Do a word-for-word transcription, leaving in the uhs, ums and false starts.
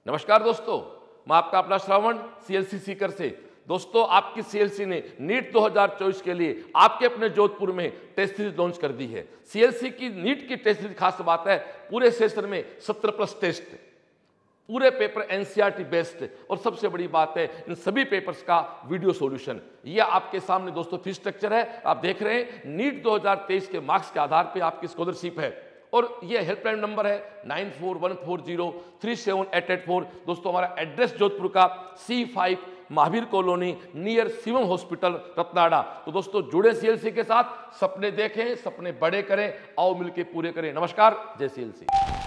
नमस्कार दोस्तों, मैं आपका अपना श्रवण सीएलसी सीकर से। दोस्तों, आपकी सीएलसी ने नीट दो हज़ार चौबीस के लिए आपके अपने जोधपुर में टेस्ट सीरीज लॉन्च कर दी है। सीएलसी की नीट की टेस्ट सीरीज खास बात है, पूरे सेशन में सत्रह प्लस टेस्ट, पूरे पेपर एनसीईआरटी बेस्ड, और सबसे बड़ी बात है इन सभी पेपर्स का वीडियो सॉल्यूशन। ये आपके सामने दोस्तों फीस स्ट्रक्चर है, आप देख रहे हैं। नीट दो हज़ार तेईस के मार्क्स के आधार पे आपकी स्कॉलरशिप है, और ये हेल्पलाइन नंबर है nine four one four zero three seven eight eight four. दोस्तों, हमारा एड्रेस जोधपुर का C five Mahavir colony near Shivam hospital Ratanada. तो दोस्तों, जुड़े सीएलसी के साथ, सपने देखें, सपने बड़े करें, आओ मिलके पूरे करें। नमस्कार, जय सीएलसी।